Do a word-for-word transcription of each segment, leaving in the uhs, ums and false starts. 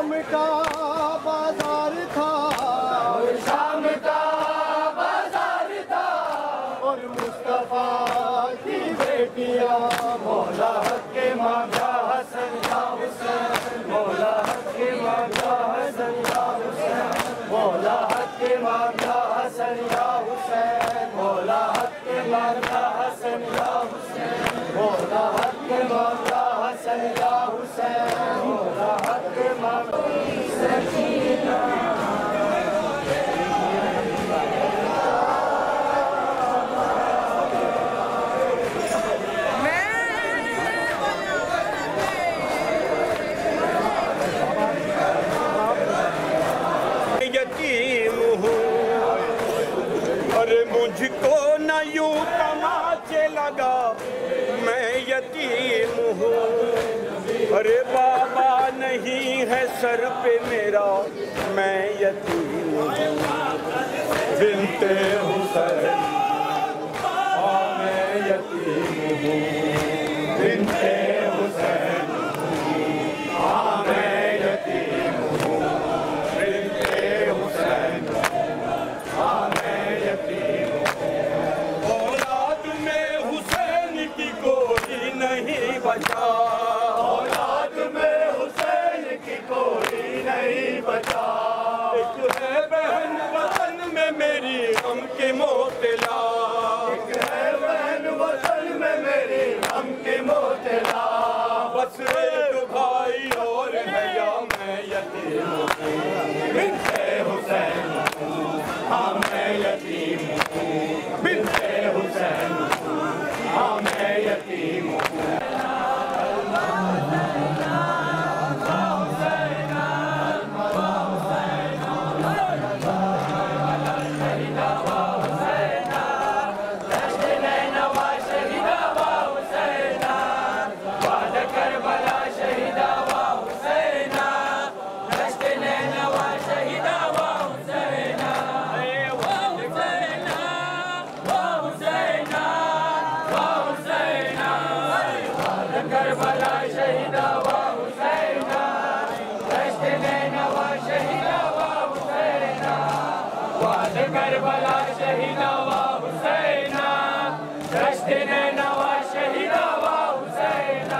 शाम का बाजार था, और शाम का बाजार था, और मुस्तफा की बेटियां मौला हक के मांगा हसन या हुसैन, मौला हक के मांगा हसन या हुसैन, मौला हक के मांगा हसन या हुसैन, मौला हक के मांगा हसन या हुसैन, मौला हक के मांगा हसन या हुसैन, मौला हक के मांगा सकीना। यतीम हूँ, अरे मुझको न यूं तमाचे लगा, मैं यतीम हूँ, अरे बाबा नहीं है सर पे मेरा, मैं यतीम हूँ। बिनते हुसैन हाँ मैं यतीम हूँ, बिनते हुसैन हाँ मैं यतीम हूँ, बिनते हुसैन हाँ मैं यतीम हूँ। औलाद में हुसैन की कोई नहीं बचा, औलाद में हुसैन की कोई नहीं बचा, एक है बहन वतन में मेरी गम के मोतला, एक है बहन वतन में मेरी गम के मोतला, बस एक भाई और है या मैं यतीम हूँ, बिनते हुसैन हाँ मैं यतीम हूँ, बिनते हुसैन हाँ मैं यतीम हूँ। करबला शहीदा वा हुसैना, दश्त नैनवा शहीदा वा हुसैना।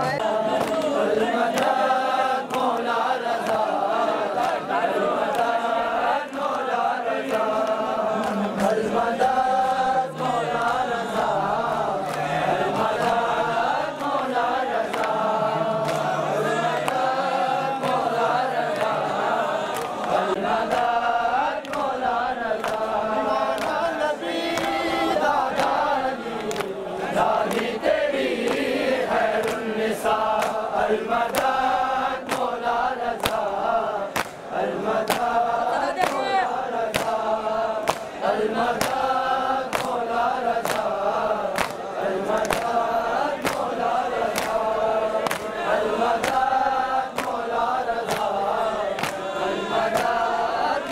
अलमदद मौला रज़ा, अलमदद मौला रज़ा, अलमदद मौला रज़ा, अलमदद मौला रज़ा, अलमदद मौला रज़ा, अलमदद अलमदद मौला रज़ा, अलमदद मौला रज़ा, अलमदद मौला रज़ा, अलमदद मौला रज़ा, अलमदद मौला रज़ा, अलमदद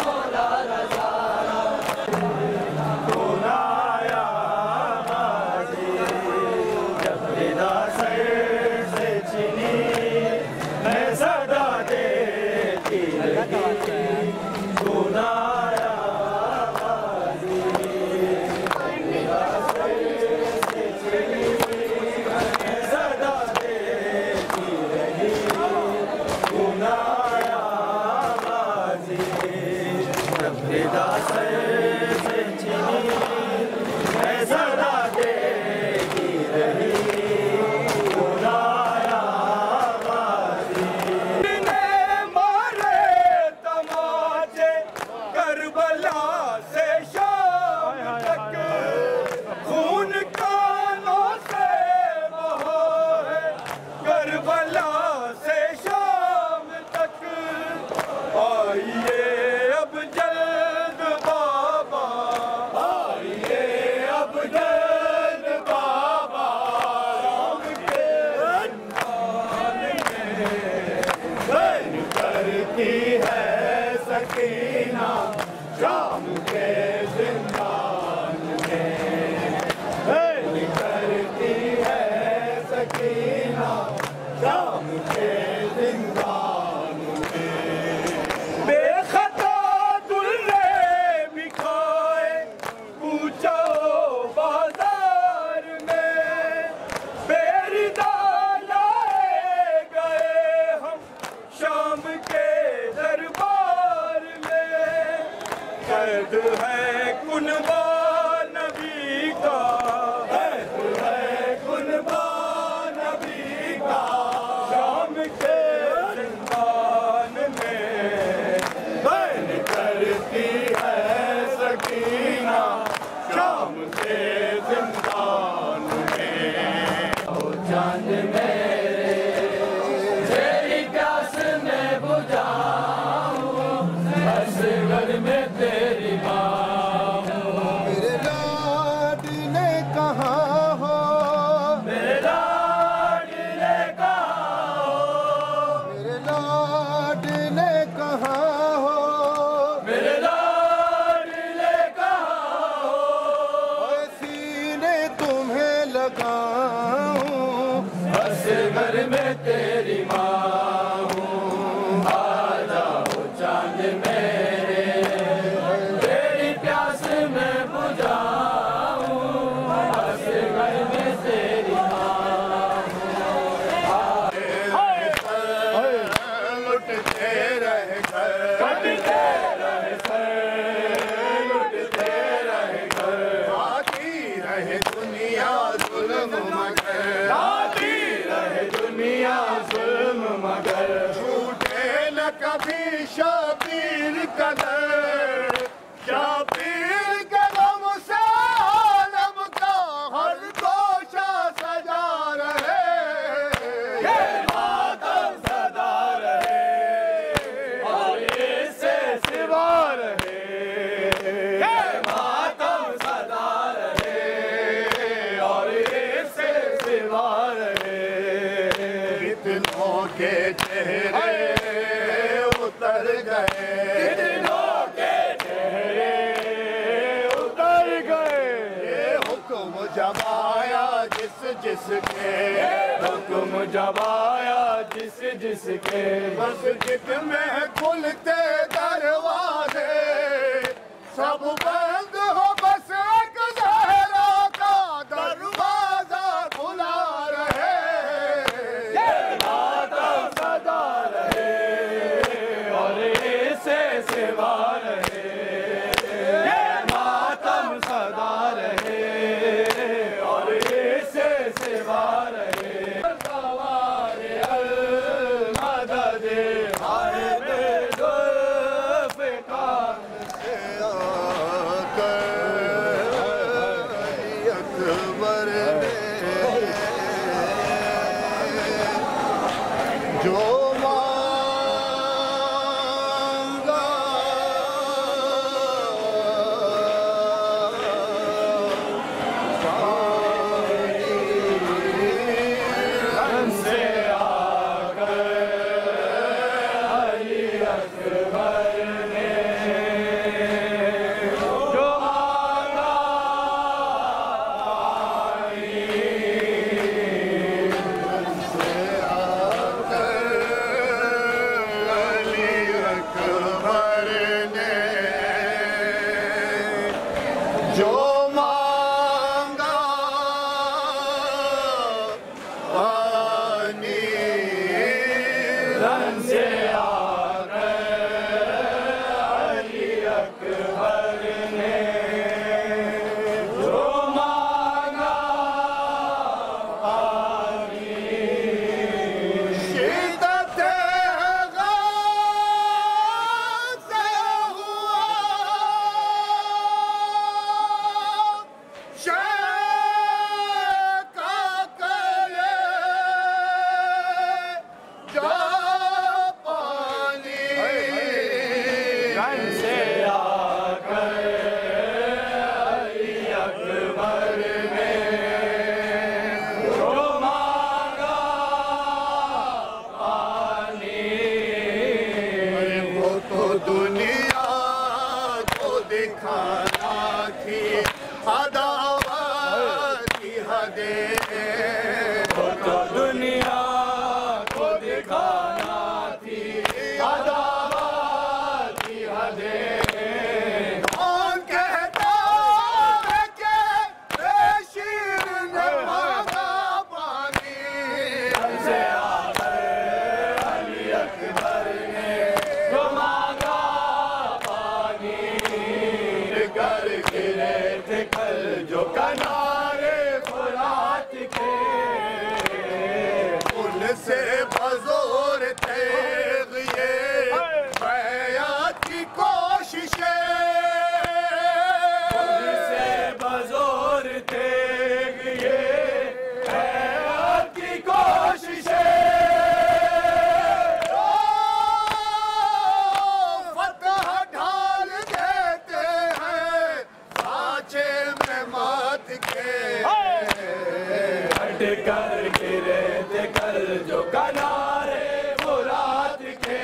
ऐद है कुनबा नबी का, ऐद है कुनबा नबी का, शाम के जिंदान में बैन करती है सकीना, शाम के जिंदान में। ओ चांद मेरे तेरी प्यास में बुझाऊं, असगर में तेरी माँ हूँ। मेरे लाडले कहाँ हो, मेरे लाडले कहाँ हो, मेरे लाडले कहाँ हो, मेरे लाडले कहाँ हो, ओए सीने तुम्हें लगाऊं, असगर में तेरी माँ हूँ। आ जाओ चांद मेरे तेरी प्यास में बुझाऊं, असगर में तेरी माँ हूँ। लुटते रह घर, कटते रहे सर, लुटते रहे घर, आती रहे दुनिया जुल्म मगर, आती रहे दुनिया जुल्म मगर, छूटे न कभी शबीर कदर, शबीर कदम से आलम का हर गोशा सजा रहे, ये मातम सदा रहे और इससे सिवा रहे, ये मातम सदा रहे और इससे सिवा रहे। कितनों के चेहरे उतर गए, कितनों के चेहरे उतर गए, ये हुक्म जब आया जिस जिसके, हुक्म जब आया जिस जिसके, मस्जिद में खुलते दरवाजे सब बंद हो, बस एक ज़हरा का दरवाजा खुला रहे, ये मातम सदा रहे और इससे सिवा रहे, ये मातम सदा रहे और इससे सिवा रहे। सवारे अल मदद हाय बेजुल्फ़िकार, अकबर ने जो मांगा से आकर अली अकबर ने जो मांगा अली अकबर ने जो मांगा पानी रन से आकर अली अकबर ने जो मांगा शिद्दत गम से हुआ शेख का करे जा पानी रन से आकर अली अकबर ने जो मांगा वो तो दुनिया को दिखाना थी अदावत की हदें, वो तो दुनिया को दिखाना थी अदावत की हदें। कौन कहता है कि बेशीर ने मांगा पानी, से आकर अली अकबर ने जो मांगा पानी, हट कर गिरे थे कल जो किनारे फुरात के,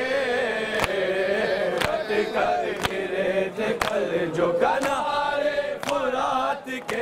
हट कर गिरे थे कल जो किनारे फुरात के।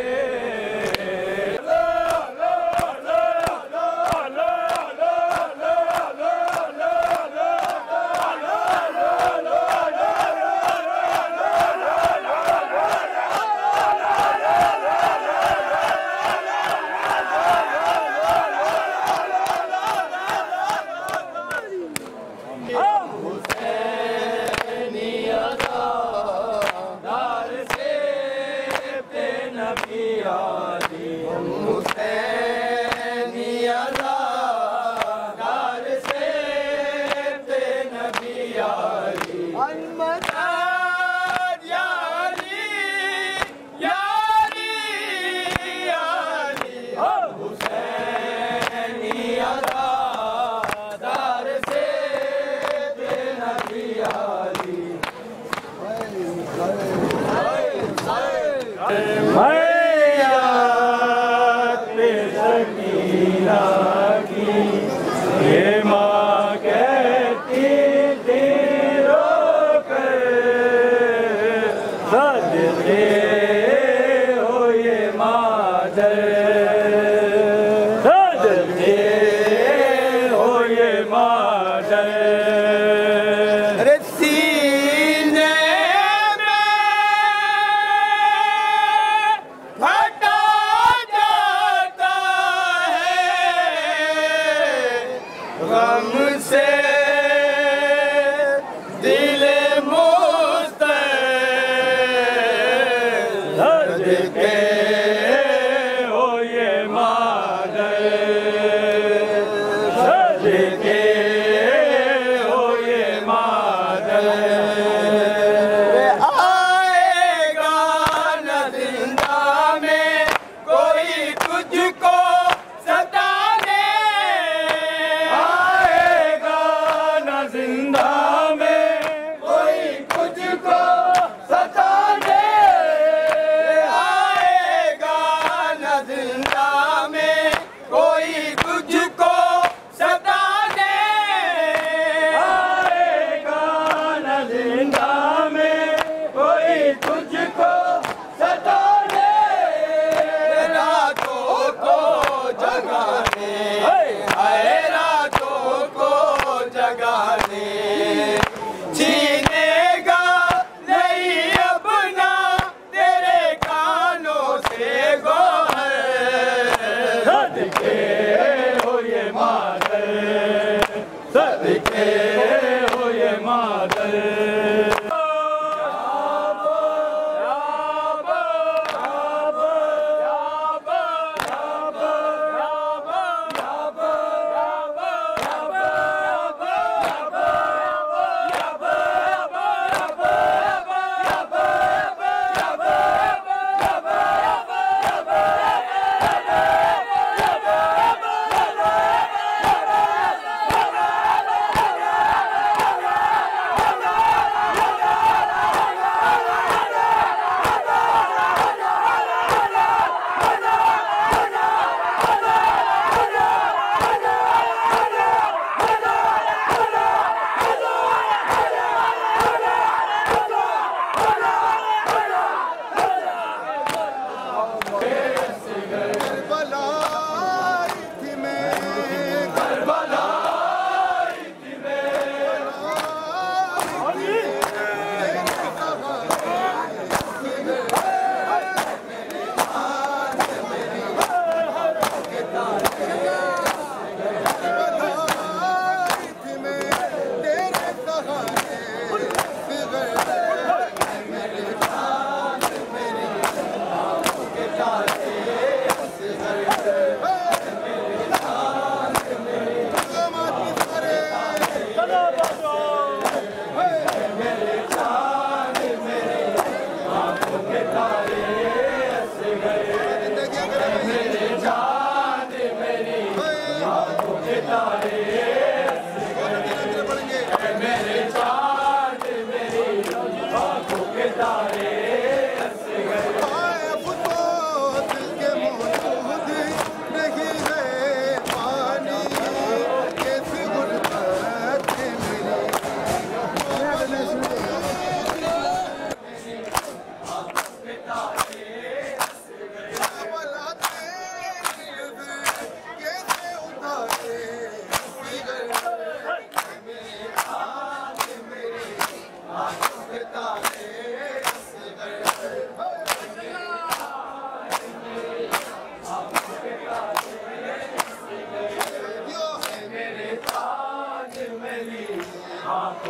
Yeah.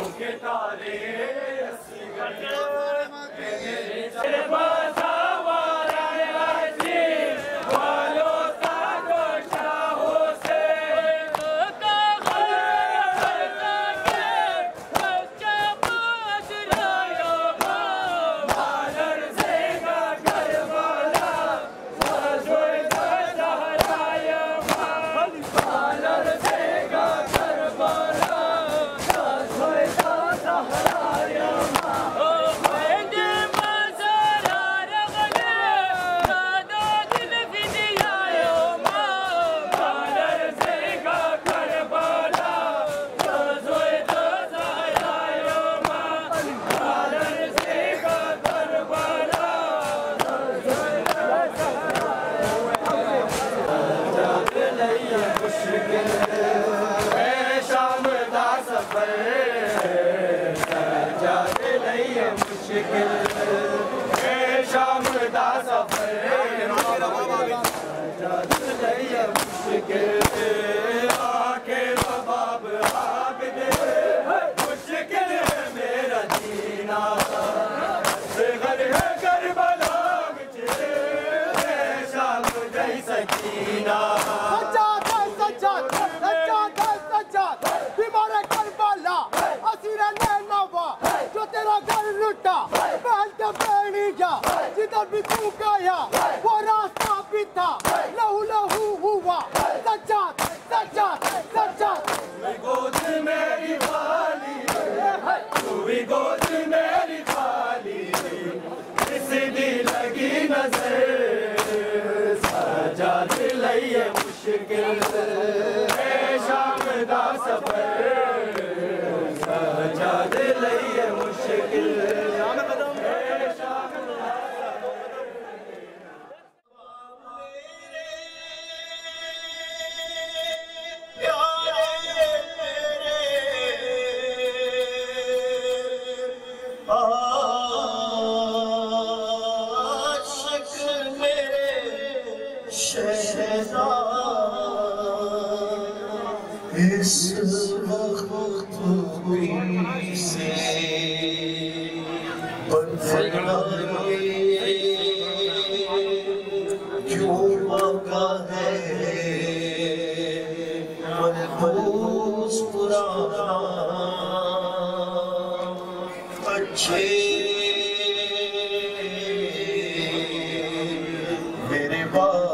के तारे जिधर भी तू गया वो रास्ता भी था लहू लहू हुआ सज्जाद सज्जाद सज्जाद गोद मेरी खाली तू भी गोद मेरी खाली किसी दी लगी नजर सज्जाद लइए मुश्किल शाम दा सफर सज्जाद लइए मुश्किल इस वक्त हुई से क्यों मौका है मनहूस पुराना अच्छे मेरे बाप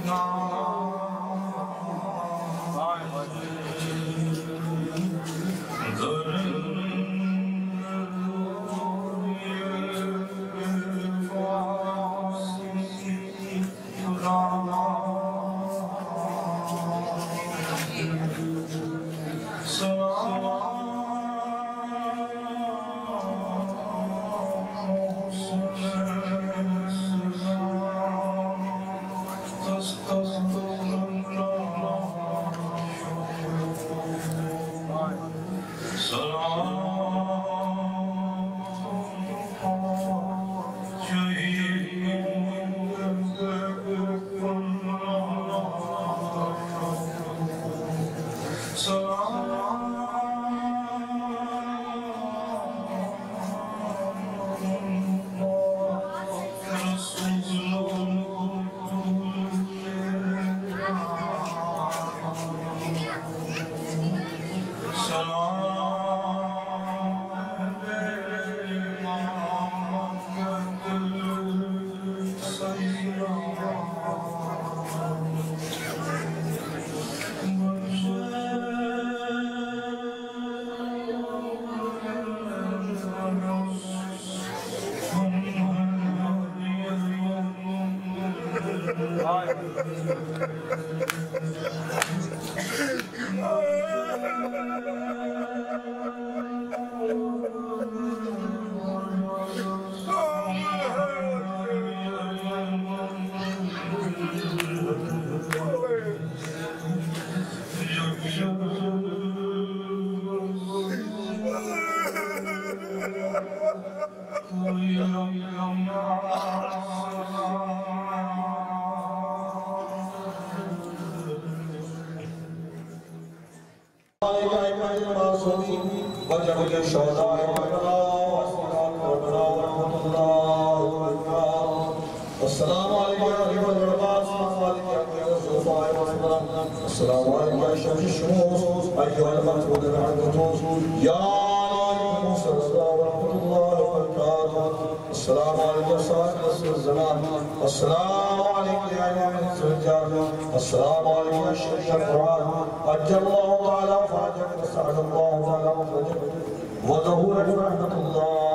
وظهور رحمة الله